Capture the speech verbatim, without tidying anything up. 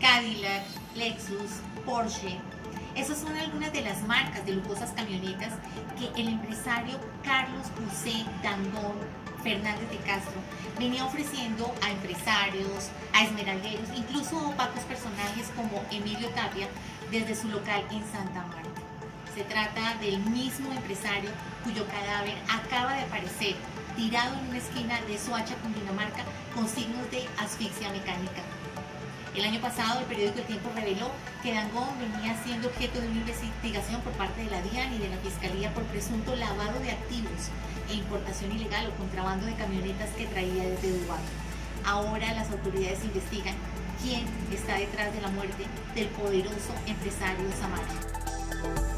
Cadillac, Lexus, Porsche. Esas son algunas de las marcas de lujosas camionetas que el empresario Carlos José Dangond Fernández de Castro venía ofreciendo a empresarios, a esmeralderos, incluso a opacos personajes como Emilio Tapia desde su local en Santa Marta. Se trata del mismo empresario cuyo cadáver acaba de aparecer tirado en una esquina de Soacha, Cundinamarca, con signos de asfixia mecánica. El año pasado el periódico El Tiempo reveló que Dangond venía siendo objeto de una investigación por parte de la DIAN y de la Fiscalía por presunto lavado de activos e importación ilegal o contrabando de camionetas que traía desde Dubái. Ahora las autoridades investigan quién está detrás de la muerte del poderoso empresario Samario.